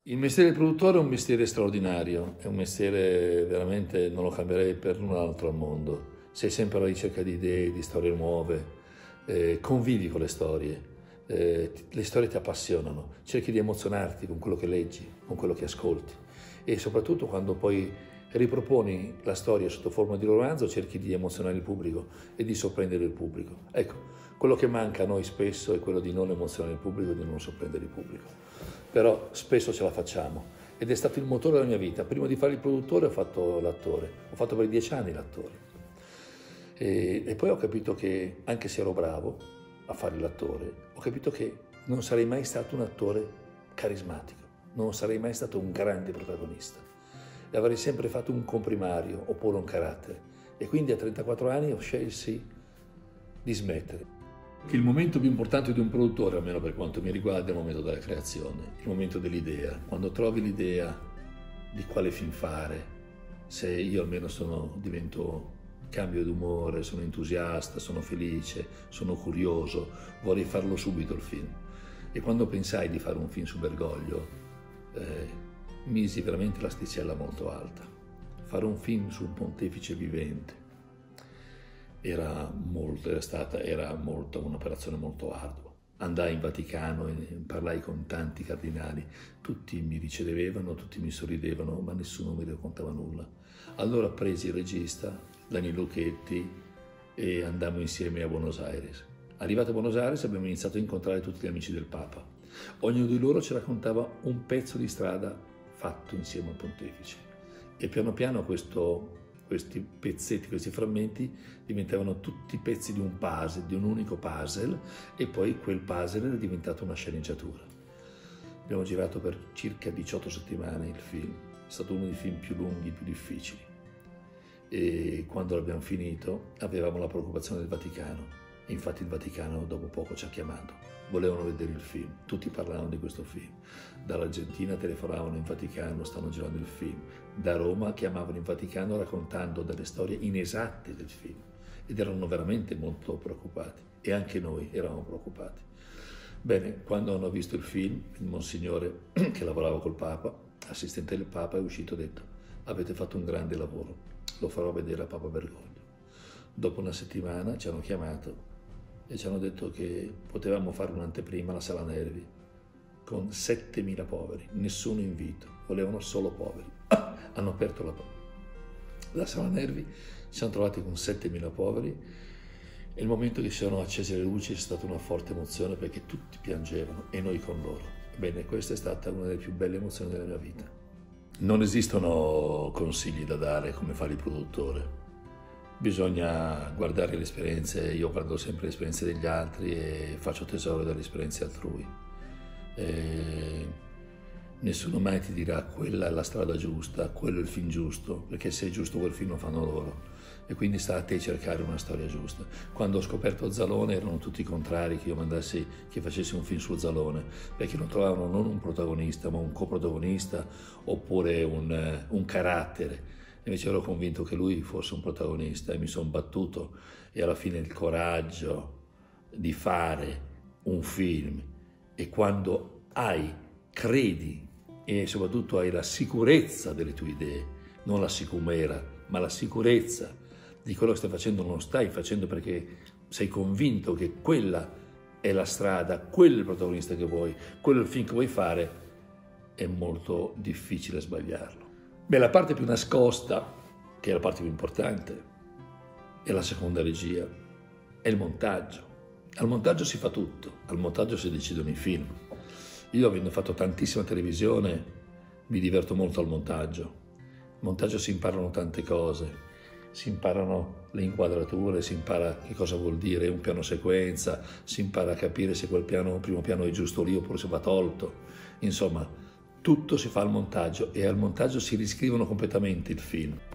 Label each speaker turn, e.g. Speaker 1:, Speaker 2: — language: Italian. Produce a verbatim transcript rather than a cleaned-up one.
Speaker 1: Il mestiere del produttore è un mestiere straordinario, è un mestiere veramente non lo cambierei per un altro al mondo. Sei sempre alla ricerca di idee, di storie nuove, eh, convivi con le storie, eh, le storie ti appassionano, cerchi di emozionarti con quello che leggi, con quello che ascolti e soprattutto quando poi riproponi la storia sotto forma di romanzo cerchi di emozionare il pubblico e di sorprendere il pubblico. Ecco, quello che manca a noi spesso è quello di non emozionare il pubblico e di non sorprendere il pubblico. Però spesso ce la facciamo ed è stato il motore della mia vita. Prima di fare il produttore ho fatto l'attore, ho fatto per dieci anni l'attore e, e poi ho capito che anche se ero bravo a fare l'attore, ho capito che non sarei mai stato un attore carismatico, non sarei mai stato un grande protagonista e avrei sempre fatto un comprimario oppure un carattere e quindi a trentaquattro anni ho scelsi di smettere. Il momento più importante di un produttore, almeno per quanto mi riguarda, è il momento della creazione, il momento dell'idea. Quando trovi l'idea di quale film fare, se io almeno sono, divento, cambio d'umore, sono entusiasta, sono felice, sono curioso, vorrei farlo subito il film. E quando pensai di fare un film su Bergoglio, eh, misi veramente l'asticella molto alta. Fare un film su un pontefice vivente era molto, era stata, era molto, un'operazione molto ardua. Andai in Vaticano e parlai con tanti cardinali, tutti mi ricevevano, tutti mi sorridevano, ma nessuno mi raccontava nulla. Allora presi il regista, Daniel Lucchetti, e andammo insieme a Buenos Aires. Arrivato a Buenos Aires abbiamo iniziato a incontrare tutti gli amici del Papa. Ognuno di loro ci raccontava un pezzo di strada fatto insieme al pontefice. E piano piano questo questi pezzetti, questi frammenti diventavano tutti pezzi di un puzzle, di un unico puzzle e poi quel puzzle era diventato una sceneggiatura. Abbiamo girato per circa diciotto settimane il film, è stato uno dei film più lunghi, più difficili e quando l'abbiamo finito avevamo la preoccupazione del Vaticano, infatti il Vaticano dopo poco ci ha chiamato. Volevano vedere il film, tutti parlavano di questo film. Dall'Argentina telefonavano in Vaticano, stanno girando il film. Da Roma chiamavano in Vaticano raccontando delle storie inesatte del film ed erano veramente molto preoccupati e anche noi eravamo preoccupati. Bene, quando hanno visto il film, il Monsignore che lavorava col Papa, assistente del Papa, è uscito e ha detto: avete fatto un grande lavoro, lo farò vedere a Papa Bergoglio. Dopo una settimana ci hanno chiamato e ci hanno detto che potevamo fare un'anteprima alla Sala Nervi con settemila poveri, nessun invito, volevano solo poveri. Ah, hanno aperto la, la Sala Nervi, ci siamo trovati con settemila poveri e il momento che si sono accese le luci è stata una forte emozione perché tutti piangevano e noi con loro. Bene, questa è stata una delle più belle emozioni della mia vita. Non esistono consigli da dare come fare il produttore. Bisogna guardare le esperienze, io guardo sempre le esperienze degli altri e faccio tesoro delle esperienze altrui. E nessuno mai ti dirà quella è la strada giusta, quello è il film giusto, perché se è giusto quel film lo fanno loro. E quindi sta a te cercare una storia giusta. Quando ho scoperto Zalone erano tutti contrari che io mandassi, che facessi un film su Zalone, perché non trovavano non un protagonista, ma un coprotagonista oppure un, un carattere. Invece ero convinto che lui fosse un protagonista e mi sono battuto e alla fine il coraggio di fare un film e quando hai, credi e soprattutto hai la sicurezza delle tue idee, non la sicumera, ma la sicurezza di quello che stai facendo, non stai facendo perché sei convinto che quella è la strada, quello è il protagonista che vuoi, quello è il film che vuoi fare, è molto difficile sbagliarlo. Beh, la parte più nascosta, che è la parte più importante, è la seconda regia, è il montaggio. Al montaggio si fa tutto, al montaggio si decidono i film. Io, avendo fatto tantissima televisione, mi diverto molto al montaggio. Al montaggio si imparano tante cose, si imparano le inquadrature, si impara che cosa vuol dire un piano sequenza, si impara a capire se quel piano, primo piano è giusto lì oppure se va tolto. Insomma, tutto si fa al montaggio e al montaggio si riscrivono completamente il film.